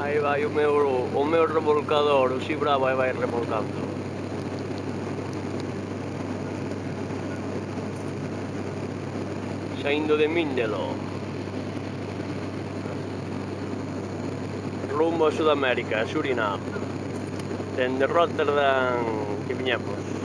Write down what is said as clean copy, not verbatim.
Aí vai o meu remolcador, o Si Bravo, aí vai remolcando. Saindo de Mindelo, rumbo a Sudamérica, a Surinam, dende Rotterdam que viñemos.